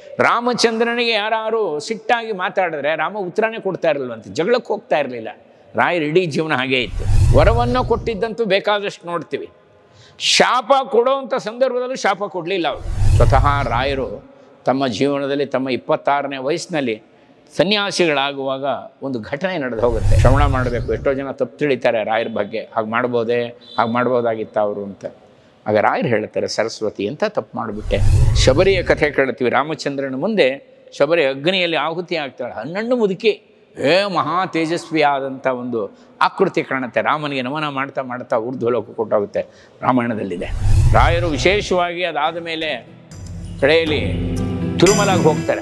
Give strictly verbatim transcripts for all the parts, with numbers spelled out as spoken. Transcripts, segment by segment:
ರಾಮಚಂದ್ರನಿಗೆ ಯಾರು ಸಿಟ್ಟಾಗಿ ಮಾತಾಡಿದ್ರೆ ರಾಮ ಉತ್ತರನೇ ಕೊಡ್ತಾ ಇರಲಿಲ್ವಂತೆ, ಜಗಳಕ್ಕೆ ಹೋಗ್ತಾ ಇರಲಿಲ್ಲ. ರಾಯರ ಇಡೀ ಜೀವನ ಹಾಗೇ ಇತ್ತು. ವರವನ್ನು ಕೊಟ್ಟಿದ್ದಂತೂ ಬೇಕಾದಷ್ಟು ನೋಡ್ತೀವಿ, ಶಾಪ ಕೊಡೋವಂಥ ಸಂದರ್ಭದಲ್ಲೂ ಶಾಪ ಕೊಡಲಿಲ್ಲ ಅವರು. ಸ್ವತಃ ರಾಯರು ತಮ್ಮ ಜೀವನದಲ್ಲಿ ತಮ್ಮ ಇಪ್ಪತ್ತಾರನೇ ವಯಸ್ಸಿನಲ್ಲಿ ಸನ್ಯಾಸಿಗಳಾಗುವಾಗ ಒಂದು ಘಟನೆ ನಡೆದು ಹೋಗುತ್ತೆ. ಶ್ರವಣ ಮಾಡಬೇಕು, ಎಷ್ಟೋ ಜನ ತಪ್ಪು ತಿಳಿತಾರೆ ರಾಯರ ಬಗ್ಗೆ, ಹಾಗೆ ಮಾಡ್ಬೋದೇ, ಹಾಗೆ ಮಾಡ್ಬೋದಾಗಿತ್ತ ಅವರು ಅಂತ. ಆಗ ರಾಯರು ಹೇಳ್ತಾರೆ, ಸರಸ್ವತಿ ಅಂತ ತಪ್ಪು ಮಾಡಿಬಿಟ್ಟೆ. ಶಬರಿಯ ಕಥೆ ಕೇಳ್ತೀವಿ. ರಾಮಚಂದ್ರನ ಮುಂದೆ ಶಬರಿ ಅಗ್ನಿಯಲ್ಲಿ ಆಹುತಿ ಆಗ್ತಾಳೆ. ಹನ್ನೆರಡು ಮುದುಕಿ, ಏ ಮಹಾ ತೇಜಸ್ವಿಯಾದಂಥ ಒಂದು ಆಕೃತಿ ಕಾಣುತ್ತೆ. ರಾಮನಿಗೆ ನಮನ ಮಾಡ್ತಾ ಮಾಡ್ತಾ ಊರ್ಧ್ವಲೋಕ ಕೊಟ್ಟೋಗುತ್ತೆ, ರಾಮಾಯಣದಲ್ಲಿದೆ. ರಾಯರು ವಿಶೇಷವಾಗಿ ಅದಾದ ಮೇಲೆ ಕಡೆಯಲ್ಲಿ ತಿರುಮಲಾಗಿ ಹೋಗ್ತಾರೆ.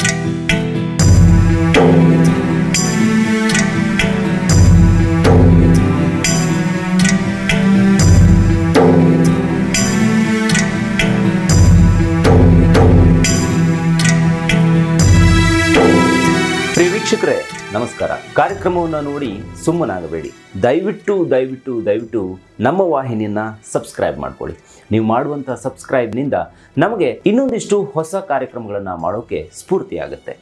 ವೀಕ್ಷಕರೇ ನಮಸ್ಕಾರ. ಕಾರ್ಯಕ್ರಮವನ್ನು ನೋಡಿ ಸುಮ್ಮನಾಗಬೇಡಿ. ದಯವಿಟ್ಟು ದಯವಿಟ್ಟು ದಯವಿಟ್ಟು ನಮ್ಮ ವಾಹಿನಿಯನ್ನ ಸಬ್ಸ್ಕ್ರೈಬ್ ಮಾಡ್ಕೊಳ್ಳಿ. ನೀವು ಮಾಡುವಂಥ ಸಬ್ಸ್ಕ್ರೈಬ್ನಿಂದ ನಮಗೆ ಇನ್ನೊಂದಿಷ್ಟು ಹೊಸ ಕಾರ್ಯಕ್ರಮಗಳನ್ನು ಮಾಡೋಕೆ ಸ್ಫೂರ್ತಿ ಆಗುತ್ತೆ.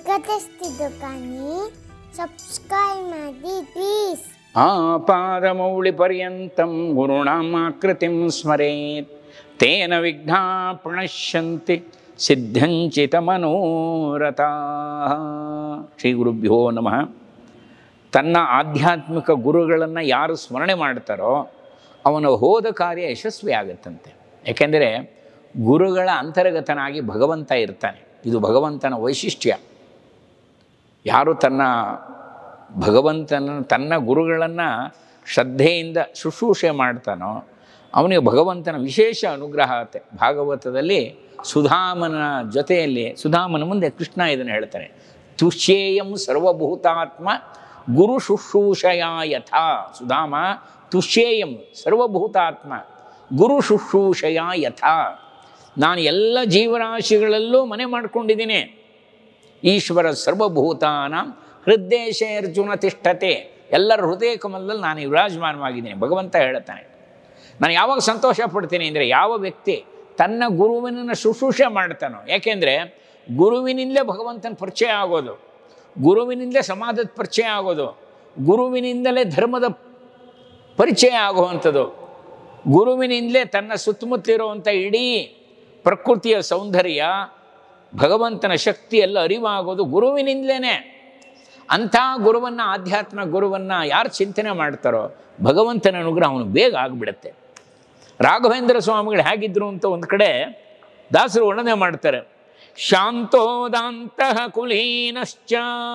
ಸಬ್ಸ್ಕ್ರೈಬ್ ಮಾಡಿ ಪ್ಲೀಸ್. ಆಪಾದಮೌಳಿ ಪರ್ಯಂತಂ ಗುರುಣಾಮಾಕೃತಿಂ ಸ್ಮರೇತ್ ತೇನ ವಿಘ್ನಾ ಪ್ರಣಶ್ಯಂತಿ ಸಿದ್ಧಂಚಿತ ಮನೋರಥ. ಶ್ರೀ ಗುರುಭ್ಯೋ ನಮಃ. ತನ್ನ ಆಧ್ಯಾತ್ಮಿಕ ಗುರುಗಳನ್ನು ಯಾರು ಸ್ಮರಣೆ ಮಾಡ್ತಾರೋ ಅವನ ಹೋದ ಕಾರ್ಯ ಯಶಸ್ವಿ ಆಗುತ್ತಂತೆ. ಏಕೆಂದರೆ ಗುರುಗಳ ಅಂತರ್ಗತನಾಗಿ ಭಗವಂತ ಇರ್ತಾನೆ. ಇದು ಭಗವಂತನ ವೈಶಿಷ್ಟ್ಯ. ಯಾರು ತನ್ನ ಭಗವಂತನ ತನ್ನ ಗುರುಗಳನ್ನು ಶ್ರದ್ಧೆಯಿಂದ ಶುಶ್ರೂಷೆ ಮಾಡ್ತಾನೋ ಅವನಿಗೆ ಭಗವಂತನ ವಿಶೇಷ ಅನುಗ್ರಹ ಆಗುತ್ತೆ. ಭಾಗವತದಲ್ಲಿ ಸುಧಾಮನ ಜೊತೆಯಲ್ಲಿ ಸುಧಾಮನ ಮುಂದೆ ಕೃಷ್ಣ ಇದನ್ನು ಹೇಳ್ತಾನೆ, ತುಷ್ಯೇಯಂ ಸರ್ವಭೂತಾತ್ಮ ಗುರು ಶುಶ್ರೂಷಯ ಯಥಾ. ಸುಧಾಮ, ತುಷ್ಯೇಯಂ ಸರ್ವಭೂತಾತ್ಮ ಗುರು ಶುಶ್ರೂಷಯ ಯಥಾ. ನಾನು ಎಲ್ಲ ಜೀವರಾಶಿಗಳಲ್ಲೂ ಮನೆ ಮಾಡ್ಕೊಂಡಿದ್ದೀನಿ. ಈಶ್ವರ ಸರ್ವಭೂತಾನ ಹೃದ್ದೇಶೇ ಅರ್ಜುನ ತಿಷ್ಠತೆ. ಎಲ್ಲರ ಹೃದಯ ಕಮಲದಲ್ಲಿ ನಾನು ವಿರಾಜಮಾನವಾಗಿದ್ದೀನಿ. ಭಗವಂತ ಹೇಳ್ತಾನೆ. ನಾನು ಯಾವಾಗ ಸಂತೋಷ ಪಡ್ತೀನಿ ಅಂದರೆ ಯಾವ ವ್ಯಕ್ತಿ ತನ್ನ ಗುರುವಿನ ಶುಶ್ರೂಷೆ ಮಾಡ್ತಾನೋ. ಯಾಕೆಂದರೆ ಗುರುವಿನಿಂದಲೇ ಭಗವಂತನ ಪರಿಚಯ ಆಗೋದು, ಗುರುವಿನಿಂದಲೇ ಸಮಾಜದ ಪರಿಚಯ ಆಗೋದು, ಗುರುವಿನಿಂದಲೇ ಧರ್ಮದ ಪರಿಚಯ ಆಗುವಂಥದ್ದು, ಗುರುವಿನಿಂದಲೇ ತನ್ನ ಸುತ್ತಮುತ್ತಲಿರುವಂಥ ಇಡೀ ಪ್ರಕೃತಿಯ ಸೌಂದರ್ಯ, ಭಗವಂತನ ಶಕ್ತಿ ಎಲ್ಲ ಅರಿವಾಗೋದು ಗುರುವಿನಿಂದಲೇ. ಅಂಥ ಗುರುವನ್ನು, ಆಧ್ಯಾತ್ಮ ಗುರುವನ್ನು ಯಾರು ಚಿಂತನೆ ಮಾಡ್ತಾರೋ ಭಗವಂತನ ಅನುಗ್ರಹ ಅವನು ಬೇಗ ಆಗಿಬಿಡುತ್ತೆ. ರಾಘವೇಂದ್ರ ಸ್ವಾಮಿಗಳು ಹೇಗಿದ್ರು ಅಂತ ಒಂದು ಕಡೆ ದಾಸರು ವರ್ಣನೆ ಮಾಡ್ತಾರೆ. ಶಾಂತೋದಾಂತಃ ಕುಲೀನಶ್ಚ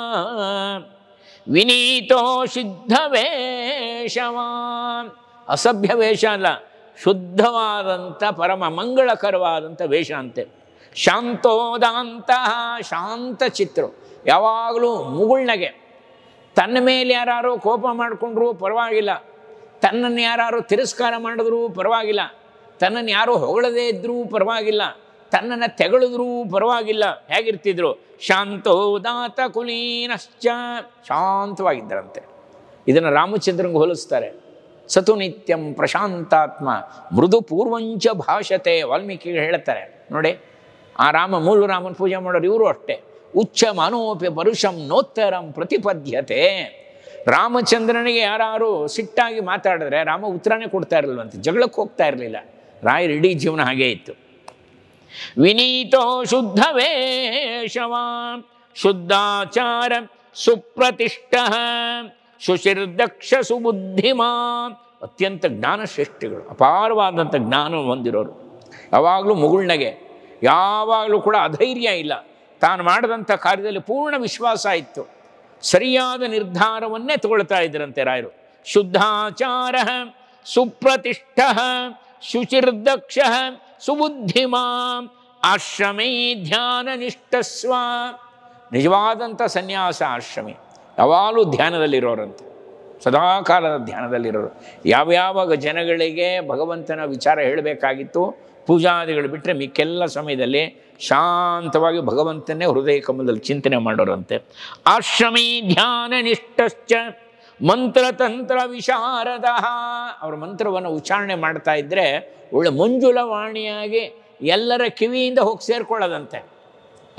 ವಿನೀತೋ ಶುದ್ಧ ವೇಷವಾನ್. ಅಸಭ್ಯ ವೇಷ ಅಲ್ಲ, ಶುದ್ಧವಾದಂಥ ಪರಮ ಮಂಗಳಕರವಾದಂಥ ವೇಷ ಅಂತೆ. ಶಾಂತೋದಾಂತಹ, ಶಾಂತ ಚಿತ್ರ, ಯಾವಾಗಲೂ ಮುಗುಳ್ನಗೆ. ತನ್ನ ಮೇಲೆ ಯಾರು ಕೋಪ ಮಾಡಿಕೊಂಡ್ರೂ ಪರವಾಗಿಲ್ಲ, ತನ್ನನ್ನು ಯಾರು ತಿರಸ್ಕಾರ ಮಾಡಿದ್ರೂ ಪರವಾಗಿಲ್ಲ, ತನ್ನನ್ನು ಯಾರು ಹೊಗಳದೇ ಇದ್ದರೂ ಪರವಾಗಿಲ್ಲ, ತನ್ನನ್ನು ತೆಗಳಿದ್ರೂ ಪರವಾಗಿಲ್ಲ. ಹೇಗಿರ್ತಿದ್ರು? ಶಾಂತೋದಾತ ಕುಲೀನಶ್ಚ, ಶಾಂತವಾಗಿದ್ದರಂತೆ. ಇದನ್ನು ರಾಮಚಂದ್ರಂಗೆ ಹೋಲಿಸ್ತಾರೆ. ಸತು ನಿತ್ಯಂ ಪ್ರಶಾಂತಾತ್ಮ ಮೃದು ಪೂರ್ವಂಚ ಭಾಷತೆ. ವಾಲ್ಮೀಕಿಗಳು ಹೇಳ್ತಾರೆ ನೋಡಿ. ಆ ರಾಮ, ಮೂಲ ರಾಮನ ಪೂಜೆ ಮಾಡೋರು ಇವರು ಅಷ್ಟೇ. ಉಚ್ಚ ಮಾನೋಪ್ಯ ಪರುಷಂ ನೋತ್ತರಂ ಪ್ರತಿಪದ್ಯತೆ. ರಾಮಚಂದ್ರನಿಗೆ ಯಾರು ಸಿಟ್ಟಾಗಿ ಮಾತಾಡಿದ್ರೆ ರಾಮ ಉತ್ತರನೇ ಕೊಡ್ತಾ ಇರಲಿಲ್ವಂತೆ, ಜಗಳಕ್ಕೆ ಹೋಗ್ತಾ ಇರಲಿಲ್ಲ. ರಾಯರ ಇಡೀ ಜೀವನ ಹಾಗೇ ಇತ್ತು. ವಿನೀತೋ ಶುದ್ಧ ವೇಷವಾನ್ ಶುದ್ಧಾಚಾರ ಸುಪ್ರತಿಷ್ಠ ಶುಚಿರ್ದಕ್ಷ ಸುಬುದ್ಧಿಮಾನ್. ಅತ್ಯಂತ ಜ್ಞಾನಶ್ರೇಷ್ಠಿಗಳು, ಅಪಾರವಾದಂಥ ಜ್ಞಾನ ಹೊಂದಿರೋರು. ಯಾವಾಗಲೂ ಮುಗುಳ್ನಗೆ, ಯಾವಾಗಲೂ ಕೂಡ ಅಧೈರ್ಯ ಇಲ್ಲ. ತಾನು ಮಾಡಿದಂಥ ಕಾರ್ಯದಲ್ಲಿ ಪೂರ್ಣ ವಿಶ್ವಾಸ ಇತ್ತು. ಸರಿಯಾದ ನಿರ್ಧಾರವನ್ನೇ ತಗೊಳ್ತಾ ಇದ್ದರಂತೆ ರಾಯರು. ಶುದ್ಧಾಚಾರ ಸುಪ್ರತಿಷ್ಠ ಶುಚಿರ್ದಕ್ಷ ಸುಬುದ್ಧಿಮಾನ್ ಆಶ್ರಮೇ ಧ್ಯಾನ ನಿಷ್ಠಸ್ವ. ನಿಜವಾದಂಥ ಸನ್ಯಾಸ ಆಶ್ರಮಿ, ಯಾವಾಗಲೂ ಧ್ಯಾನದಲ್ಲಿರೋರಂತೆ, ಸದಾಕಾಲದ ಧ್ಯಾನದಲ್ಲಿರೋರು. ಯಾವ್ಯಾವಾಗ ಜನಗಳಿಗೆ ಭಗವಂತನ ವಿಚಾರ ಹೇಳಬೇಕಾಗಿತ್ತು, ಪೂಜಾದಿಗಳು ಬಿಟ್ಟರೆ ಮಿಕ್ಕೆಲ್ಲ ಸಮಯದಲ್ಲಿ ಶಾಂತವಾಗಿ ಭಗವಂತನೇ ಹೃದಯ ಕಮಲದಲ್ಲಿ ಚಿಂತನೆ ಮಾಡೋರಂತೆ. ಆಶ್ರಮೀ ಧ್ಯಾನ ನಿಷ್ಠಶ್ಚ ಮಂತ್ರತಂತ್ರ ವಿಶಾರದ. ಅವರ ಮಂತ್ರವನ್ನು ಉಚ್ಚಾರಣೆ ಮಾಡ್ತಾ ಇದ್ದರೆ ಒಳ್ಳೆ ಮಂಜುಳವಾಣಿಯಾಗಿ ಎಲ್ಲರ ಕಿವಿಯಿಂದ ಹೋಗಿ ಸೇರ್ಕೊಳ್ಳೋದಂತೆ.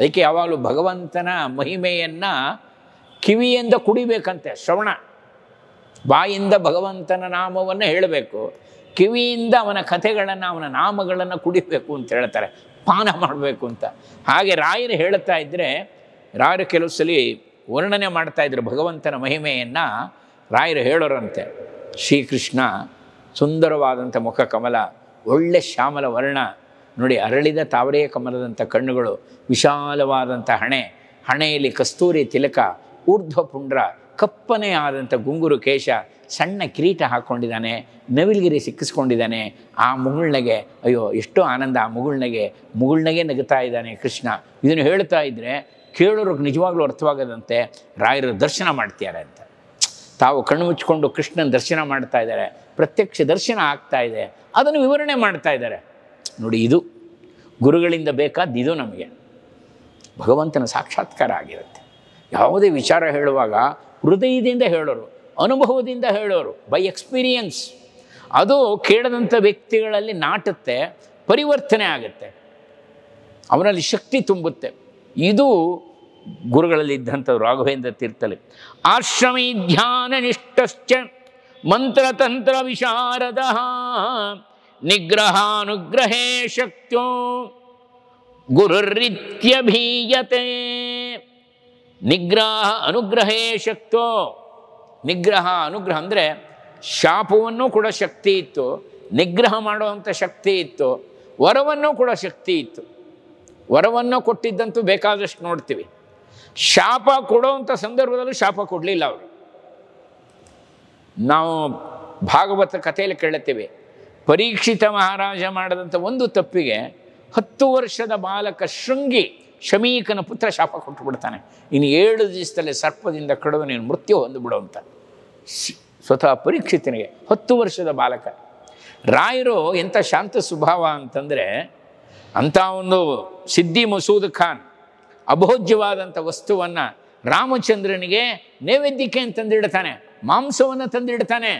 ಅದಕ್ಕೆ ಯಾವಾಗಲೂ ಭಗವಂತನ ಮಹಿಮೆಯನ್ನು ಕಿವಿಯಿಂದ ಕುಡಿಬೇಕಂತೆ, ಶ್ರವಣ. ಬಾಯಿಂದ ಭಗವಂತನ ನಾಮವನ್ನು ಹೇಳಬೇಕು, ಕಿವಿಯಿಂದ ಅವನ ಕಥೆಗಳನ್ನು ಅವನ ನಾಮಗಳನ್ನು ಕುಡಿಬೇಕು ಅಂತ ಹೇಳ್ತಾರೆ, ಪಾನ ಮಾಡಬೇಕು ಅಂತ. ಹಾಗೆ ರಾಯರು ಹೇಳ್ತಾ ಇದ್ದರೆ, ರಾಯರು ಕೆಲವು ಸಲ ವರ್ಣನೆ ಮಾಡ್ತಾಯಿದ್ರು ಭಗವಂತನ ಮಹಿಮೆಯನ್ನು. ರಾಯರು ಹೇಳೋರಂತೆ, ಶ್ರೀಕೃಷ್ಣ ಸುಂದರವಾದಂಥ ಮುಖ ಕಮಲ, ಒಳ್ಳೆ ಶ್ಯಾಮಲ ವರ್ಣ ನೋಡಿ, ಅರಳಿದ ತಾವರೆ ಕಮಲದಂಥ ಕಣ್ಣುಗಳು, ವಿಶಾಲವಾದಂಥ ಹಣೆ, ಹಣೆಯಲ್ಲಿ ಕಸ್ತೂರಿ ತಿಲಕ, ಊರ್ಧ್ವ ಪುಂಡ್ರ, ಕಪ್ಪನೆ ಆದಂಥ ಗುಂಗುರು ಕೇಶ, ಸಣ್ಣ ಕಿರೀಟ ಹಾಕ್ಕೊಂಡಿದ್ದಾನೆ, ನವಿಲ್ಗಿರಿ ಸಿಕ್ಕಿಸ್ಕೊಂಡಿದ್ದಾನೆ. ಆ ಮುಗುಳ್ನಗೆ, ಅಯ್ಯೋ ಎಷ್ಟು ಆನಂದ ಆ ಮುಗುಳ್ನಗೆ, ಮುಗುಳ್ನಗೆ ನಗುತ್ತಾ ಇದ್ದಾನೆ ಕೃಷ್ಣ. ಇದನ್ನು ಹೇಳ್ತಾ ಇದ್ದರೆ ಕೇಳೋರಿಗೆ ನಿಜವಾಗ್ಲೂ ಅರ್ಥವಾಗದಂತೆ ರಾಯರು ದರ್ಶನ ಮಾಡ್ತಾರೆ ಅಂತ. ತಾವು ಕಣ್ಣು ಮುಚ್ಚಿಕೊಂಡು ಕೃಷ್ಣನ ದರ್ಶನ ಮಾಡ್ತಾ ಇದ್ದಾರೆ, ಪ್ರತ್ಯಕ್ಷ ದರ್ಶನ ಆಗ್ತಾ ಇದೆ, ಅದನ್ನು ವಿವರಣೆ ಮಾಡ್ತಾ ಇದ್ದಾರೆ. ನೋಡಿ, ಇದು ಗುರುಗಳಿಂದ ಬೇಕಾದ ಇದು ನಮಗೆ ಭಗವಂತನ ಸಾಕ್ಷಾತ್ಕಾರ ಆಗಿರುತ್ತೆ. ಯಾವುದೇ ವಿಚಾರ ಹೇಳುವಾಗ ಹೃದಯದಿಂದ ಹೇಳೋರು, ಅನುಭವದಿಂದ ಹೇಳೋರು, ಬೈ ಎಕ್ಸ್ಪೀರಿಯನ್ಸ್. ಅದು ಕೇಳದಂಥ ವ್ಯಕ್ತಿಗಳಲ್ಲಿ ನಾಟುತ್ತೆ, ಪರಿವರ್ತನೆ ಆಗುತ್ತೆ, ಅವನಲ್ಲಿ ಶಕ್ತಿ ತುಂಬುತ್ತೆ. ಇದು ಗುರುಗಳಲ್ಲಿ ಇದ್ದಂಥವ್ರು. ರಾಘವೇಂದ್ರ ತೀರ್ಥಲಿ ಆಶ್ರಮಿ ಧ್ಯಾನ ನಿಷ್ಠಶ್ಚ ಮಂತ್ರತಂತ್ರ ವಿಶಾರದ ನಿಗ್ರಹಾನುಗ್ರಹೇ ಶಕ್ತ್ಯೋ ಗುರುರಿತ್ಯಭೀಯತೆ. ನಿಗ್ರಹ ಅನುಗ್ರಹೇ ಶಕ್ತೋ. ನಿಗ್ರಹ ಅನುಗ್ರಹ ಅಂದರೆ ಶಾಪವನ್ನು ಕೂಡ ಶಕ್ತಿ ಇತ್ತು, ನಿಗ್ರಹ ಮಾಡುವಂಥ ಶಕ್ತಿ ಇತ್ತು, ವರವನ್ನು ಕೂಡ ಶಕ್ತಿ ಇತ್ತು. ವರವನ್ನು ಕೊಟ್ಟಿದ್ದಂತೂ ಬೇಕಾದಷ್ಟು ನೋಡ್ತೀವಿ. ಶಾಪ ಕೊಡೋವಂಥ ಸಂದರ್ಭದಲ್ಲೂ ಶಾಪ ಕೊಡಲಿಲ್ಲ ಅವರು. ನಾವು ಭಾಗವತ ಕಥೆಯಲ್ಲಿ ಕೇಳುತ್ತೇವೆ, ಪರೀಕ್ಷಿತ ಮಹಾರಾಜ ಮಾಡಿದಂಥ ಒಂದು ತಪ್ಪಿಗೆ ಹತ್ತು ವರ್ಷದ ಬಾಲಕ ಶೃಂಗಿ ಶಮೀಕನ ಪುತ್ರ ಶಾಪ ಕೊಟ್ಟು ಬಿಡ್ತಾನೆ. ಇನ್ನು ಏಳು ದಿವಸದಲ್ಲಿ ಸರ್ಪದಿಂದ ಕಡಿದು ನೀನು ಮೃತ್ಯು ಹೊಂದಿಬಿಡು ಅಂತ. ಸ್ವತಃ ಪರೀಕ್ಷಿತನಿಗೆ ಹತ್ತು ವರ್ಷದ ಬಾಲಕ. ರಾಯರು ಎಂಥ ಶಾಂತ ಸ್ವಭಾವ ಅಂತಂದರೆ, ಅಂಥ ಒಂದು ಸಿದ್ದಿ ಮಸೂದ್ ಖಾನ್ ಅಭೋಜ್ಯವಾದಂಥ ವಸ್ತುವನ್ನು ರಾಮಚಂದ್ರನಿಗೆ ನೈವೇದ್ಯಕ್ಕೆ ತಂದಿಡ್ತಾನೆ, ಮಾಂಸವನ್ನು ತಂದಿಡ್ತಾನೆ.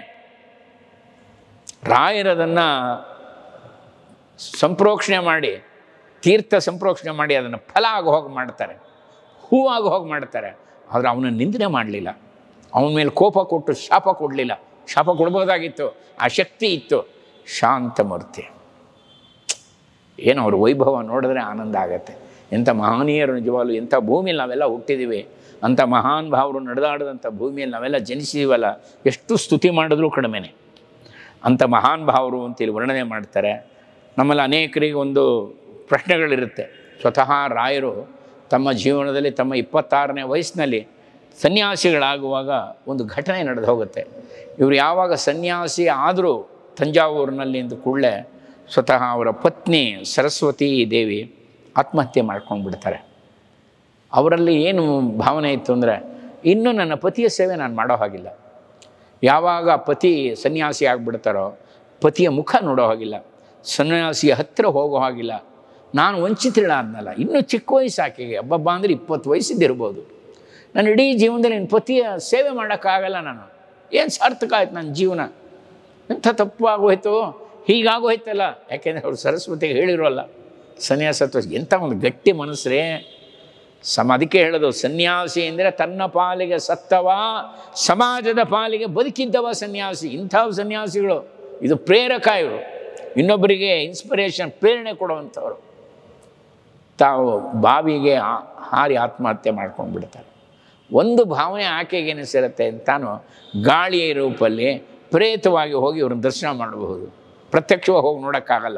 ರಾಯರದನ್ನು ಸಂಪ್ರೋಕ್ಷಣೆ ಮಾಡಿ, ತೀರ್ಥ ಸಂಪ್ರೋಕ್ಷಣೆ ಮಾಡಿ ಅದನ್ನು ಫಲ ಆಗಿ ಹೋಗಿ ಮಾಡ್ತಾರೆ, ಹೂವಾಗಿ ಹೋಗಿ ಮಾಡ್ತಾರೆ. ಆದರೆ ಅವನ ನಿಂದನೆ ಮಾಡಲಿಲ್ಲ, ಅವನ ಮೇಲೆ ಕೋಪ ಕೊಟ್ಟು ಶಾಪ ಕೊಡಲಿಲ್ಲ. ಶಾಪ ಕೊಡ್ಬೋದಾಗಿತ್ತು, ಆ ಶಕ್ತಿ ಇತ್ತು. ಶಾಂತಮೂರ್ತಿ. ಏನು ಅವ್ರ ವೈಭವ ನೋಡಿದ್ರೆ ಆನಂದ ಆಗತ್ತೆ. ಎಂಥ ಮಹನೀಯರು ನಿಜವಾಗ್ಲೂ. ಎಂಥ ಭೂಮಿಯಲ್ಲಿ ನಾವೆಲ್ಲ ಹುಟ್ಟಿದ್ದೀವಿ, ಅಂಥ ಮಹಾನ್ ಭಾವರು ನಡೆದಾಡಿದಂಥ ಭೂಮಿಯಲ್ಲಿ ನಾವೆಲ್ಲ ಜನಿಸಿದ್ದೀವಲ್ಲ, ಎಷ್ಟು ಸ್ತುತಿ ಮಾಡಿದ್ರೂ ಕಡಿಮೆನೆ. ಅಂಥ ಮಹಾನ್ ಭಾವರು ಅಂತೇಳಿ ವರ್ಣನೆ ಮಾಡ್ತಾರೆ. ನಮ್ಮಲ್ಲಿ ಅನೇಕರಿಗೆ ಒಂದು ಪ್ರಶ್ನೆಗಳಿರುತ್ತೆ. ಸ್ವತಃ ರಾಯರು ತಮ್ಮ ಜೀವನದಲ್ಲಿ ತಮ್ಮ ಇಪ್ಪತ್ತಾರನೇ ವಯಸ್ಸಿನಲ್ಲಿ ಸನ್ಯಾಸಿಗಳಾಗುವಾಗ ಒಂದು ಘಟನೆ ನಡೆದು ಹೋಗುತ್ತೆ. ಇವರು ಯಾವಾಗ ಸನ್ಯಾಸಿ ಆದರೂ ತಂಜಾವೂರಿನಲ್ಲಿ ಇಂದು ಕೂಡಲೇ ಸ್ವತಃ ಅವರ ಪತ್ನಿ ಸರಸ್ವತಿ ದೇವಿ ಆತ್ಮಹತ್ಯೆ ಮಾಡ್ಕೊಂಡು ಬಿಡ್ತಾರೆ. ಅವರಲ್ಲಿ ಏನು ಭಾವನೆ ಇತ್ತು ಅಂದರೆ, ಇನ್ನೂ ನನ್ನ ಪತಿಯ ಸೇವೆ ನಾನು ಮಾಡೋ ಹಾಗಿಲ್ಲ. ಯಾವಾಗ ಪತಿ ಸನ್ಯಾಸಿ ಆಗಿಬಿಡ್ತಾರೋ ಪತಿಯ ಮುಖ ನೋಡೋ ಹಾಗಿಲ್ಲ, ಸನ್ಯಾಸಿಯ ಹತ್ತಿರ ಹೋಗೋ ಹಾಗಿಲ್ಲ. ನಾನು ವಂಚಿತಳಾದ್ನಲ್ಲ, ಇನ್ನೂ ಚಿಕ್ಕ ವಯಸ್ಸು ಆಕೆಗೆ, ಹಬ್ಬಬ್ಬ ಅಂದರೆ ಇಪ್ಪತ್ತು ವಯಸ್ಸಿದ್ದಿರ್ಬೋದು. ನಾನು ಇಡೀ ಜೀವನದಲ್ಲಿ ನನ್ನ ಪತಿಯ ಸೇವೆ ಮಾಡೋಕ್ಕಾಗಲ್ಲ. ನಾನು ಏನು ಸಾರ್ಥಕ ಆಯ್ತು ನನ್ನ ಜೀವನ, ಎಂಥ ತಪ್ಪು ಆಗೋಯ್ತು, ಹೀಗಾಗೋಯ್ತಲ್ಲ. ಯಾಕೆಂದರೆ ಅವರು ಸರಸ್ವತಿಗೆ ಹೇಳಿರೋಲ್ಲ ಸನ್ಯಾಸತ್ವ. ಎಂಥ ಒಂದು ಗಟ್ಟಿ ಮನಸ್ಸರೇ ಸಮ. ಅದಕ್ಕೆ ಹೇಳೋದು, ಸನ್ಯಾಸಿ ಅಂದರೆ ತನ್ನ ಪಾಲಿಗೆ ಸತ್ತವ, ಸಮಾಜದ ಪಾಲಿಗೆ ಬದುಕಿದ್ದವ ಸನ್ಯಾಸಿ. ಇಂಥ ಸನ್ಯಾಸಿಗಳು ಇದು ಪ್ರೇರಕ. ಇವರು ಇನ್ನೊಬ್ಬರಿಗೆ ಇನ್ಸ್ಪಿರೇಷನ್, ಪ್ರೇರಣೆ ಕೊಡುವಂಥವ್ರು. ತಾವು ಬಾವಿಗೆ ಹಾರಿ ಆತ್ಮಹತ್ಯೆ ಮಾಡ್ಕೊಂಡು ಬಿಡ್ತಾರೆ. ಒಂದು ಭಾವನೆ ಆಕೆಗೆ ಏನಿಸಿರುತ್ತೆ ಅಂತಾನು, ಗಾಳಿಯ ರೂಪಲ್ಲಿ ಪ್ರೇತವಾಗಿ ಹೋಗಿ ಇವ್ರನ್ನ ದರ್ಶನ ಮಾಡಬಹುದು, ಪ್ರತ್ಯಕ್ಷವಾಗಿ ಹೋಗಿ ನೋಡೋಕ್ಕಾಗಲ್ಲ.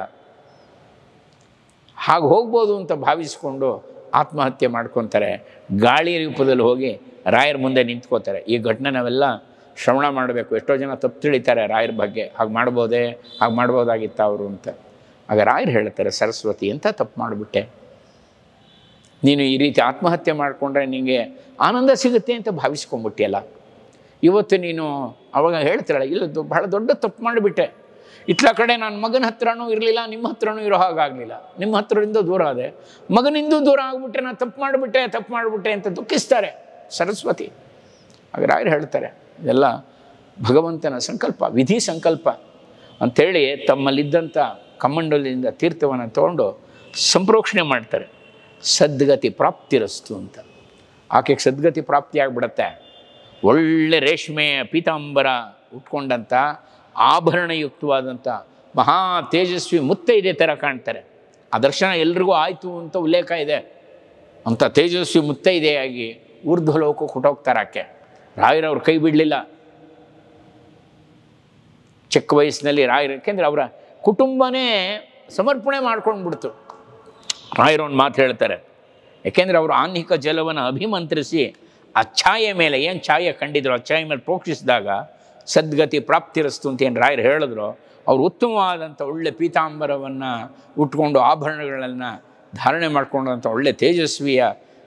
ಹಾಗೆ ಹೋಗ್ಬೋದು ಅಂತ ಭಾವಿಸ್ಕೊಂಡು ಆತ್ಮಹತ್ಯೆ ಮಾಡ್ಕೊತಾರೆ. ಗಾಳಿ ರೂಪದಲ್ಲಿ ಹೋಗಿ ರಾಯರ ಮುಂದೆ ನಿಂತ್ಕೋತಾರೆ. ಈ ಘಟನೆ ನಾವೆಲ್ಲ ಶ್ರವಣ ಮಾಡಬೇಕು. ಎಷ್ಟೋ ಜನ ತಪ್ಪು ತಿಳಿತಾರೆ ರಾಯರ ಬಗ್ಗೆ, ಹಾಗೆ ಮಾಡ್ಬೋದೇ, ಹಾಗೆ ಮಾಡ್ಬೋದಾಗಿತ್ತ ಅವರು ಅಂತ. ಆಗ ರಾಯರು ಹೇಳ್ತಾರೆ, ಸರಸ್ವತಿ ಎಂಥ ತಪ್ಪು ಮಾಡಿಬಿಟ್ಟೆ ನೀನು, ಈ ರೀತಿ ಆತ್ಮಹತ್ಯೆ ಮಾಡಿಕೊಂಡ್ರೆ ನಿನಗೆ ಆನಂದ ಸಿಗುತ್ತೆ ಅಂತ ಭಾವಿಸ್ಕೊಂಡ್ಬಿಟ್ಟಿಯಲ್ಲ. ಇವತ್ತು ನೀನು ಅವಾಗ ಹೇಳ್ತಾಳೆ, ಇಲ್ಲ ಬಹಳ ದೊಡ್ಡ ತಪ್ಪು ಮಾಡಿಬಿಟ್ಟೆ. ಇಟ್ಲ ಕಡೆ ನನ್ನ ಮಗನ ಹತ್ರನೂ ಇರಲಿಲ್ಲ, ನಿಮ್ಮ ಹತ್ರನೂ ಇರೋ ಹಾಗಾಗಲಿಲ್ಲ. ನಿಮ್ಮ ಹತ್ರದಿಂದ ದೂರ ಆದೆ, ಮಗನಿಂದ ದೂರ ಆಗಿಬಿಟ್ಟೆ, ನಾನು ತಪ್ಪು ಮಾಡಿಬಿಟ್ಟೆ ತಪ್ಪು ಮಾಡಿಬಿಟ್ಟೆ ಅಂತ ದುಃಖಿಸ್ತಾರೆ ಸರಸ್ವತಿ. ಆಗ ರಾಯರು ಹೇಳ್ತಾರೆ, ಇದೆಲ್ಲ ಭಗವಂತನ ಸಂಕಲ್ಪ, ವಿಧಿ ಸಂಕಲ್ಪ ಅಂಥೇಳಿ ತಮ್ಮಲ್ಲಿದ್ದಂಥ ಕಮ್ಮಂಡಲಿಂದ ತೀರ್ಥವನ್ನು ತೊಗೊಂಡು ಸಂಪ್ರೋಕ್ಷಣೆ ಮಾಡ್ತಾರೆ. ಸದ್ಗತಿ ಪ್ರಾಪ್ತಿರಸ್ತು ಅಂತ. ಆಕೆಗೆ ಸದ್ಗತಿ ಪ್ರಾಪ್ತಿಯಾಗ್ಬಿಡತ್ತೆ. ಒಳ್ಳೆ ರೇಷ್ಮೆ ಪೀತಾಂಬರ ಉಟ್ಕೊಂಡಂಥ ಆಭರಣಯುಕ್ತವಾದಂಥ ಮಹಾ ತೇಜಸ್ವಿ ಮುತ್ತೈದೆ ಥರ ಕಾಣ್ತಾರೆ. ಆ ದರ್ಶನ ಎಲ್ರಿಗೂ ಆಯಿತು ಅಂತ ಉಲ್ಲೇಖ ಇದೆ. ಅಂಥ ತೇಜಸ್ವಿ ಮುತ್ತೈದೆಯಾಗಿ ಊರ್ಧ್ವಲೋಕಕ್ಕೆ ಹುಟ್ಟೋಗ್ತಾರೆ ಆಕೆ. ರಾಯರವ್ರ ಕೈ ಬಿಡಲಿಲ್ಲ ಚಿಕ್ಕ ವಯಸ್ಸಿನಲ್ಲಿ ರಾಯರು, ಯಾಕೆಂದರೆ ಅವರ ಕುಟುಂಬನೇ ಸಮರ್ಪಣೆ ಮಾಡ್ಕೊಂಡ್ಬಿಡ್ತು. ರಾಯರು ಒಂದು ಮಾತು ಹೇಳ್ತಾರೆ, ಯಾಕೆಂದರೆ ಅವರು ಆನ್ಹಿಕ ಜಲವನ್ನು ಅಭಿಮಂತ್ರಿಸಿ ಆ ಛಾಯೆ ಮೇಲೆ ಏನು ಛಾಯೆ ಕಂಡಿದ್ರು ಆ ಛಾಯೆ ಮೇಲೆ ಪ್ರೋಕ್ಷಿಸಿದಾಗ ಸದ್ಗತಿ ಪ್ರಾಪ್ತಿರಸ್ತು ಅಂತ ಏನು ರಾಯರು ಹೇಳಿದ್ರು. ಅವರು ಉತ್ತಮವಾದಂಥ ಒಳ್ಳೆ ಪೀತಾಂಬರವನ್ನು ಉಟ್ಕೊಂಡು ಆಭರಣಗಳನ್ನು ಧಾರಣೆ ಮಾಡಿಕೊಂಡಂಥ ಒಳ್ಳೆ ತೇಜಸ್ವಿಯ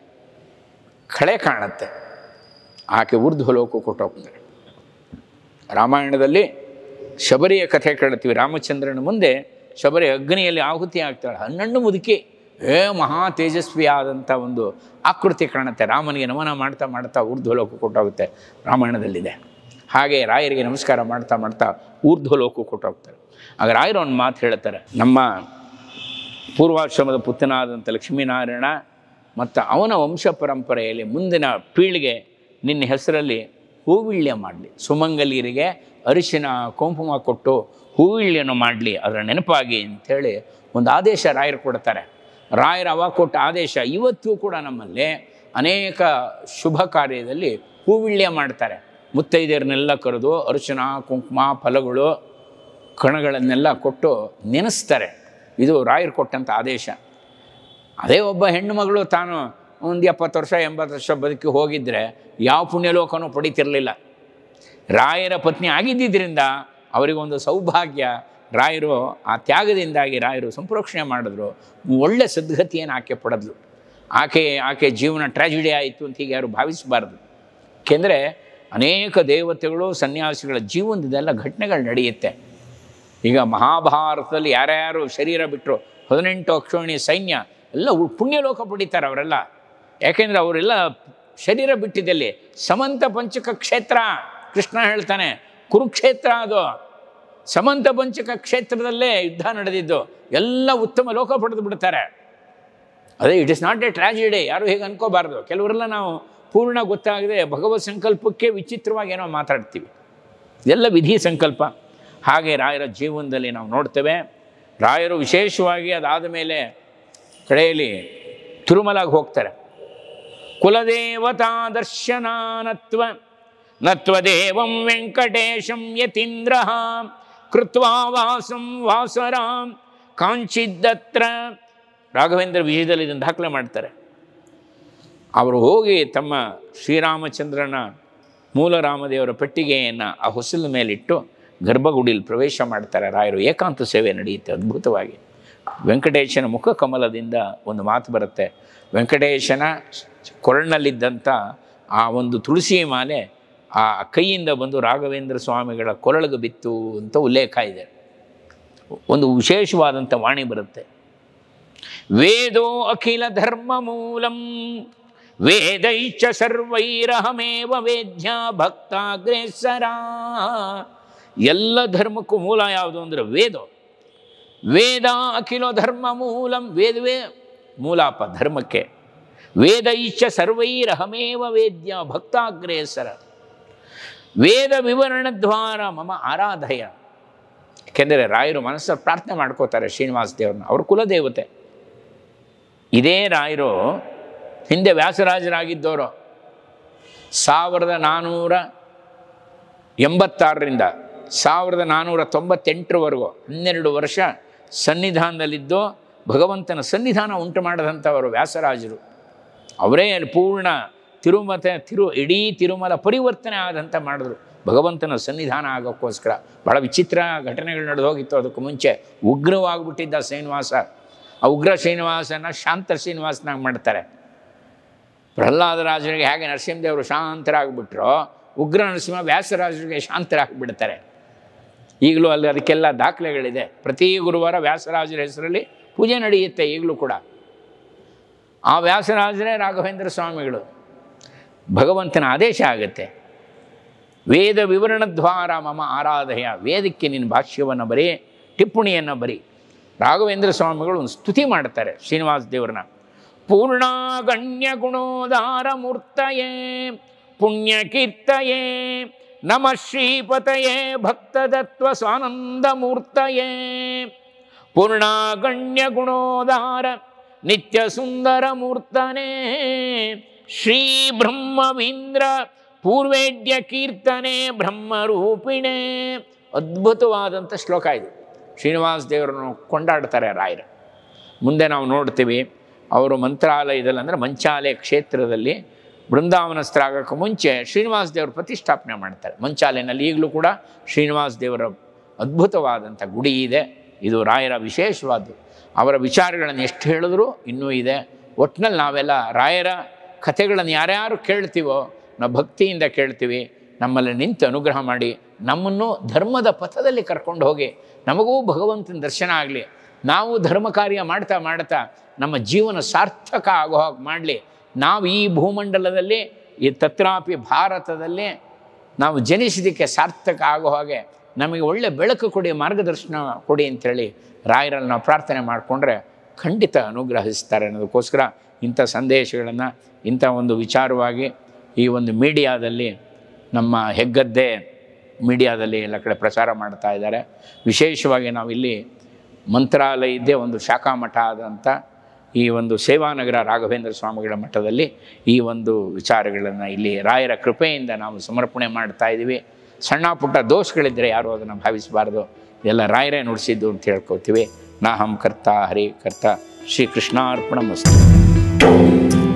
ಕಳೆ ಕಾಣುತ್ತೆ. ಆಕೆ ಊರ್ಧ್ವಲೋಕ ಕೊಟ್ಟೋಗ್ತಾರೆ. ರಾಮಾಯಣದಲ್ಲಿ ಶಬರಿಯ ಕಥೆ ಕೇಳ್ತೀವಿ. ರಾಮಚಂದ್ರನ ಮುಂದೆ ಶಬರಿ ಅಗ್ನಿಯಲ್ಲಿ ಆಹುತಿ ಆಗ್ತಾಳೆ. ಹನ್ನೆರಡು ಮುದುಕಿ, ಏ ಮಹಾ ತೇಜಸ್ವಿಯಾದಂಥ ಒಂದು ಆಕೃತಿ ಕಾಣುತ್ತೆ. ರಾಮನಿಗೆ ನಮನ ಮಾಡ್ತಾ ಮಾಡ್ತಾ ಊರ್ಧ್ವಲೋಕ ಕೊಟ್ಟೋಗುತ್ತೆ, ರಾಮಾಯಣದಲ್ಲಿದೆ. ಹಾಗೆ ರಾಯರಿಗೆ ನಮಸ್ಕಾರ ಮಾಡ್ತಾ ಮಾಡ್ತಾ ಊರ್ಧ್ವಲೋಕ ಕೊಟ್ಟೋಗ್ತಾರೆ. ಆಗ ರಾಯರು ಒಂದು ಮಾತು ಹೇಳ್ತಾರೆ, ನಮ್ಮ ಪೂರ್ವಾಶ್ರಮದ ಪುತ್ರನಾದಂಥ ಲಕ್ಷ್ಮೀನಾರಾಯಣ ಮತ್ತು ಅವನ ವಂಶ ಪರಂಪರೆಯಲ್ಲಿ ಮುಂದಿನ ಪೀಳಿಗೆ ನಿನ್ನ ಹೆಸರಲ್ಲಿ ಹೂವಿಳ್ಯ ಮಾಡಲಿ, ಸುಮಂಗಲಿಯರಿಗೆ ಅರಿಶಿನ ಕುಂಕುಮ ಕೊಟ್ಟು ಹೂವಿಳ್ಯನ ಮಾಡಲಿ, ಅದರ ನೆನಪಾಗಿ ಅಂಥೇಳಿ ಒಂದು ಆದೇಶ ರಾಯರು ಕೊಡ್ತಾರೆ. ರಾಯರ ಅವಾಗ ಕೊಟ್ಟ ಆದೇಶ ಇವತ್ತಿಗೂ ಕೂಡ ನಮ್ಮಲ್ಲಿ ಅನೇಕ ಶುಭ ಕಾರ್ಯದಲ್ಲಿ ಹೂವಿಳ್ಯ ಮಾಡ್ತಾರೆ. ಮುತ್ತೈದೆಯರನ್ನೆಲ್ಲ ಕರೆದು ಅರಿಶಿನ ಕುಂಕುಮ ಫಲಗಳು ಕಣಗಳನ್ನೆಲ್ಲ ಕೊಟ್ಟು ನೆನೆಸ್ತಾರೆ. ಇದು ರಾಯರು ಕೊಟ್ಟಂಥ ಆದೇಶ. ಅದೇ ಒಬ್ಬ ಹೆಣ್ಣು ಮಗಳು ತಾನು ಒಂದು ಎಪ್ಪತ್ತು ವರ್ಷ ಎಂಬತ್ತು ವರ್ಷ ಬದುಕಿ ಹೋಗಿದ್ದರೆ ಯಾವ ಪುಣ್ಯಲೋಕನೂ ಪಡೀತಿರಲಿಲ್ಲ. ರಾಯರ ಪತ್ನಿ ಆಗಿದ್ದರಿಂದ ಅವರಿಗೊಂದು ಸೌಭಾಗ್ಯ. ರಾಯರು ಆ ತ್ಯಾಗದಿಂದಾಗಿ ರಾಯರು ಸಂಪ್ರೋಕ್ಷಣೆ ಮಾಡಿದ್ರು. ಒಳ್ಳೆ ಸದ್ಗತಿಯನ್ನು ಆಕೆ ಪಡೆದ್ಲು. ಆಕೆ ಆಕೆ ಜೀವನ ಟ್ರ್ಯಾಜಿಡಿ ಆಯಿತು ಅಂತ ಹೀಗೆ ಯಾರು ಭಾವಿಸಬಾರ್ದು. ಏಕೆಂದರೆ ಅನೇಕ ದೇವತೆಗಳು ಸನ್ಯಾಸಿಗಳ ಜೀವನದೆಲ್ಲ ಘಟನೆಗಳು ನಡೆಯುತ್ತೆ. ಈಗ ಮಹಾಭಾರತದಲ್ಲಿ ಯಾರ್ಯಾರು ಶರೀರ ಬಿಟ್ಟರು, ಹದಿನೆಂಟು ಅಕ್ಷೋಣಿ ಸೈನ್ಯ ಎಲ್ಲ ಪುಣ್ಯಲೋಕ ಪಡೀತಾರೆ ಅವರೆಲ್ಲ. ಯಾಕೆಂದರೆ ಅವರೆಲ್ಲ ಶರೀರ ಬಿಟ್ಟಿದ್ದಲ್ಲಿ ಸಮಂತ ಪಂಚಕ ಕ್ಷೇತ್ರ, ಕೃಷ್ಣ ಹೇಳ್ತಾನೆ ಕುರುಕ್ಷೇತ್ರ ಅದು. ಸಮಂತ ಪಂಚಕ ಕ್ಷೇತ್ರದಲ್ಲೇ ಯುದ್ಧ ನಡೆದಿದ್ದು, ಎಲ್ಲ ಉತ್ತಮ ಲೋಕ ಪಡೆದು ಬಿಡ್ತಾರೆ. ಅದೇ it is not a tragedy, ಯಾರು ಹೇಗೆ ಅನ್ಕೋಬಾರ್ದು. ಕೆಲವರೆಲ್ಲ ನಾವು ಪೂರ್ಣ ಗೊತ್ತಾಗದೆ ಭಗವತ್ ಸಂಕಲ್ಪಕ್ಕೆ ವಿಚಿತ್ರವಾಗಿ ಏನೋ ಮಾತಾಡ್ತೀವಿ. ಇದೆಲ್ಲ ವಿಧಿ ಸಂಕಲ್ಪ. ಹಾಗೆ ರಾಯರ ಜೀವನದಲ್ಲಿ ನಾವು ನೋಡ್ತೇವೆ. ರಾಯರು ವಿಶೇಷವಾಗಿ ಅದಾದ ಮೇಲೆ ಕಡೆಯಲ್ಲಿ ತಿರುಮಲಾಗಿ ಹೋಗ್ತಾರೆ. ಕುಲದೇವತಾ ದರ್ಶನಾನತ್ವ ನತ್ವದೇವಂ ವೆಂಕಟೇಶಂ ಯತೀಂದ್ರ ಕೃತ್ವಾ ವಾಸಂ ವಾಸರಾಂ ಕಾಂಚಿದ್ದತ್ರ. ರಾಘವೇಂದ್ರ ವಿಜಯದಲ್ಲಿ ಇದನ್ನು ದಾಖಲೆ ಮಾಡ್ತಾರೆ. ಅವರು ಹೋಗಿ ತಮ್ಮ ಶ್ರೀರಾಮಚಂದ್ರನ ಮೂಲ ರಾಮದೇವರ ಪೆಟ್ಟಿಗೆಯನ್ನು ಆ ಹೊಸಲ ಮೇಲಿಟ್ಟು ಗರ್ಭಗುಡಿಯಲ್ಲಿ ಪ್ರವೇಶ ಮಾಡ್ತಾರೆ. ರಾಯರು ಏಕಾಂತ ಸೇವೆ ನಡೆಯುತ್ತೆ ಅದ್ಭುತವಾಗಿ. ವೆಂಕಟೇಶನ ಮುಖ ಕಮಲದಿಂದ ಒಂದು ಮಾತು ಬರುತ್ತೆ. ವೆಂಕಟೇಶನ ಕೊರಳಿನಲ್ಲಿದ್ದಂಥ ಆ ಒಂದು ತುಳಸಿ ಮಾಲೆ ಆ ಕೈಯಿಂದ ಬಂದು ರಾಘವೇಂದ್ರ ಸ್ವಾಮಿಗಳ ಕೊರಳಿಗೆ ಬಿತ್ತು ಅಂತ ಉಲ್ಲೇಖ ಇದೆ. ಒಂದು ವಿಶೇಷವಾದಂಥ ವಾಣಿ ಬರುತ್ತೆ. ವೇದೋ ಅಖಿಲ ಧರ್ಮ ಮೂಲಂ ವೇದೈಶ್ಚ ಸರ್ವೈರಹಮೇವ ವೇದ್ಯ ಭಕ್ತಾಗ್ರೇಸರ. ಎಲ್ಲ ಧರ್ಮಕ್ಕೂ ಮೂಲ ಯಾವುದು ಅಂದರೆ ವೇದ. ವೇದ ಅಖಿಲ ಧರ್ಮ ಮೂಲಂ, ವೇದವೇ ಮೂಲಪ್ಪ ಧರ್ಮಕ್ಕೆ. ವೇದೈಶ್ಚ ಸರ್ವೈರಹಮೇವ ವೇದ್ಯ ಭಕ್ತಾಗ್ರೇಸರ. ವೇದ ವಿವರಣದ್ವಾರ ಮಮ ಆರಾಧಯ. ಯಾಕೆಂದರೆ ರಾಯರು ಮನಸ್ಸಲ್ಲಿ ಪ್ರಾರ್ಥನೆ ಮಾಡ್ಕೋತಾರೆ ಶ್ರೀನಿವಾಸ ದೇವ್ರನ್ನ, ಅವ್ರ ಕುಲದೇವತೆ. ಇದೇ ರಾಯರು ಹಿಂದೆ ವ್ಯಾಸರಾಜರಾಗಿದ್ದವರು. ಸಾವಿರದ ನಾನ್ನೂರ ಎಂಬತ್ತಾರರಿಂದ ಸಾವಿರದ ನಾನ್ನೂರ ತೊಂಬತ್ತೆಂಟರವರೆಗೂ ಹನ್ನೆರಡು ವರ್ಷ ಸನ್ನಿಧಾನದಲ್ಲಿದ್ದು ಭಗವಂತನ ಸನ್ನಿಧಾನ ಉಂಟು ಮಾಡಿದಂಥವರು ವ್ಯಾಸರಾಜರು. ಅವರೇ ಪೂರ್ಣ ತಿರುಮತ ತಿರು ಇಡೀ ತಿರುಮಲ ಪರಿವರ್ತನೆ ಆದಂಥ ಮಾಡಿದ್ರು ಭಗವಂತನ ಸನ್ನಿಧಾನ ಆಗೋಕ್ಕೋಸ್ಕರ. ಭಾಳ ವಿಚಿತ್ರ ಘಟನೆಗಳು ನಡೆದು ಹೋಗಿತ್ತು. ಅದಕ್ಕೆ ಮುಂಚೆ ಉಗ್ರವಾಗಿಬಿಟ್ಟಿದ್ದ ಶ್ರೀನಿವಾಸ. ಆ ಉಗ್ರ ಶ್ರೀನಿವಾಸನ ಶಾಂತ ಶ್ರೀನಿವಾಸನಾಗಿ ಮಾಡ್ತಾರೆ. ಪ್ರಹ್ಲಾದರಾಜರಿಗೆ ಹೇಗೆ ನರಸಿಂಹದೇವರು ಶಾಂತರಾಗಿಬಿಟ್ರೋ, ಉಗ್ರ ನರಸಿಂಹ ವ್ಯಾಸರಾಜರಿಗೆ ಶಾಂತರಾಗಿಬಿಡ್ತಾರೆ. ಈಗಲೂ ಅಲ್ಲಿ ಅದಕ್ಕೆಲ್ಲ ದಾಖಲೆಗಳಿದೆ. ಪ್ರತಿ ಗುರುವಾರ ವ್ಯಾಸರಾಜರ ಹೆಸರಲ್ಲಿ ಪೂಜೆ ನಡೆಯುತ್ತೆ ಈಗಲೂ ಕೂಡ. ಆ ವ್ಯಾಸರಾಜರೇ ರಾಘವೇಂದ್ರ ಸ್ವಾಮಿಗಳು. ಭಗವಂತನ ಆದೇಶ ಆಗುತ್ತೆ. ವೇದ ವಿವರಣದ್ವಾರ ಮಮ ಆರಾಧಯ. ವೇದಕ್ಕೆ ನಿನ್ನ ಭಾಷ್ಯವನ್ನು ಬರೀ, ಟಿಪ್ಪಣಿಯನ್ನು ಬರೀ. ರಾಘವೇಂದ್ರ ಸ್ವಾಮಿಗಳು ಒಂದು ಸ್ತುತಿ ಮಾಡ್ತಾರೆ ಶ್ರೀನಿವಾಸ ದೇವರನ್ನ. ಪೂರ್ಣಾಗಣ್ಯ ಗುಣೋದಾರ ಮೂರ್ತಯೇ ಪುಣ್ಯಕೀರ್ತಯೇ ನಮಃ ಶ್ರೀಪತಯೇ ಭಕ್ತದತ್ವ ಸ್ವಾನಂದ ಮೂರ್ತಯೇ ಪೂರ್ಣಾಗಣ್ಯ ಗುಣೋದಾರ ನಿತ್ಯ ಸುಂದರ ಮೂರ್ತನೇ ಶ್ರೀ ಬ್ರಹ್ಮವೀಂದ್ರ ಪೂರ್ವೇಡ್ಯ ಕೀರ್ತನೆ ಬ್ರಹ್ಮರೂಪಿಣೆ. ಅದ್ಭುತವಾದಂಥ ಶ್ಲೋಕ ಇದು. ಶ್ರೀನಿವಾಸ ದೇವರನ್ನು ಕೊಂಡಾಡ್ತಾರೆ ರಾಯರು. ಮುಂದೆ ನಾವು ನೋಡ್ತೀವಿ ಅವರು ಮಂತ್ರಾಲಯದಲ್ಲಿ ಅಂದರೆ ಮಂಚಾಲಯ ಕ್ಷೇತ್ರದಲ್ಲಿ ಬೃಂದಾವನಸ್ಥರಾಗಕ್ಕೆ ಮುಂಚೆ ಶ್ರೀನಿವಾಸ ದೇವರ ಪ್ರತಿಷ್ಠಾಪನೆ ಮಾಡ್ತಾರೆ. ಮಂಚಾಲಯನಲ್ಲಿ ಈಗಲೂ ಕೂಡ ಶ್ರೀನಿವಾಸ ದೇವರ ಅದ್ಭುತವಾದಂಥ ಗುಡಿ ಇದೆ. ಇದು ರಾಯರ ವಿಶೇಷವಾದ್ದು. ಅವರ ವಿಚಾರಗಳನ್ನು ಎಷ್ಟು ಹೇಳಿದ್ರೂ ಇನ್ನೂ ಇದೆ. ಒಟ್ಟಿನಲ್ಲಿ ನಾವೆಲ್ಲ ರಾಯರ ಕಥೆಗಳನ್ನು ಯಾರ್ಯಾರು ಕೇಳ್ತೀವೋ ನಾವು ಭಕ್ತಿಯಿಂದ ಕೇಳ್ತೀವಿ. ನಮ್ಮಲ್ಲಿ ನಿಂತು ಅನುಗ್ರಹ ಮಾಡಿ ನಮ್ಮನ್ನು ಧರ್ಮದ ಪಥದಲ್ಲಿ ಕರ್ಕೊಂಡು ಹೋಗಿ ನಮಗೂ ಭಗವಂತನ ದರ್ಶನ ಆಗಲಿ. ನಾವು ಧರ್ಮ ಕಾರ್ಯ ಮಾಡ್ತಾ ಮಾಡ್ತಾ ನಮ್ಮ ಜೀವನ ಸಾರ್ಥಕ ಆಗೋ ಹಾಗೆ ಮಾಡಲಿ. ನಾವು ಈ ಭೂಮಂಡಲದಲ್ಲಿ ಈ ತತ್ರಾಪಿ ಭಾರತದಲ್ಲಿ ನಾವು ಜನಿಸಿದ್ದಕ್ಕೆ ಸಾರ್ಥಕ ಆಗೋ ಹಾಗೆ ನಮಗೆ ಒಳ್ಳೆ ಬೆಳಕು ಕೊಡಿ, ಮಾರ್ಗದರ್ಶನ ಕೊಡಿ ಅಂಥೇಳಿ ರಾಯರಲ್ಲಿ ನಾವು ಪ್ರಾರ್ಥನೆ ಮಾಡಿಕೊಂಡ್ರೆ ಖಂಡಿತ ಅನುಗ್ರಹಿಸ್ತಾರೆ ಅನ್ನೋದಕ್ಕೋಸ್ಕರ ಇಂಥ ಸಂದೇಶಗಳನ್ನು ಇಂಥ ಒಂದು ವಿಚಾರವಾಗಿ ಈ ಒಂದು ಮೀಡಿಯಾದಲ್ಲಿ ನಮ್ಮ ಹೆಗ್ಗದ್ದೆ ಮೀಡಿಯಾದಲ್ಲಿ ಎಲ್ಲ ಕಡೆ ಪ್ರಚಾರ ಮಾಡ್ತಾ ಇದ್ದಾರೆ. ವಿಶೇಷವಾಗಿ ನಾವಿಲ್ಲಿ ಮಂತ್ರಾಲಯದ್ದೇ ಒಂದು ಶಾಖಾ ಮಠ ಆದಂಥ ಈ ಒಂದು ಸೇವಾನಗರ ರಾಘವೇಂದ್ರ ಸ್ವಾಮಿಗಳ ಮಠದಲ್ಲಿ ಈ ಒಂದು ವಿಚಾರಗಳನ್ನು ಇಲ್ಲಿ ರಾಯರ ಕೃಪೆಯಿಂದ ನಾವು ಸಮರ್ಪಣೆ ಮಾಡ್ತಾ ಇದ್ದೀವಿ. ಸಣ್ಣ ಪುಟ್ಟ ದೋಷಗಳಿದ್ದರೆ ಯಾರೂ ಅದನ್ನು ಭಾವಿಸಬಾರ್ದು. ಎಲ್ಲ ರಾಯರೇ ನುಡಿಸಿದ್ದು ಅಂತ ಹೇಳ್ಕೊತೀವಿ. ನಾಹಂ ಕರ್ತ ಹರಿ ಕರ್ತ ಶ್ರೀ ಕೃಷ್ಣಾರ್ಪಣ ಮಸ್ತು.